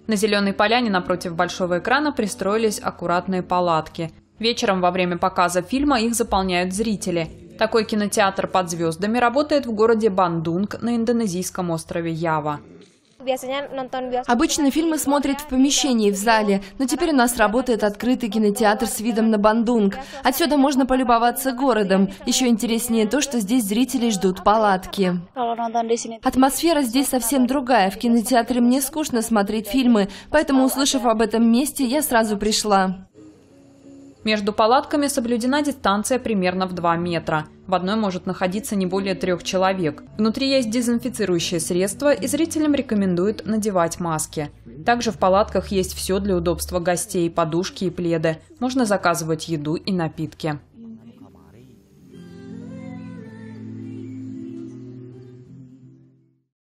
На зеленой поляне напротив большого экрана пристроились аккуратные палатки. Вечером во время показа фильма их заполняют зрители. Такой кинотеатр под звездами работает в городе Бандунг на индонезийском острове Ява. Обычно фильмы смотрят в помещении, в зале, но теперь у нас работает открытый кинотеатр с видом на Бандунг. Отсюда можно полюбоваться городом. Еще интереснее то, что здесь зрители ждут палатки. Атмосфера здесь совсем другая. В кинотеатре мне скучно смотреть фильмы, поэтому, услышав об этом месте, я сразу пришла. Между палатками соблюдена дистанция примерно в 2 метра. В одной может находиться не более 3 человек. Внутри есть дезинфицирующее средство, и зрителям рекомендуют надевать маски. Также в палатках есть все для удобства гостей – подушки и пледы. Можно заказывать еду и напитки.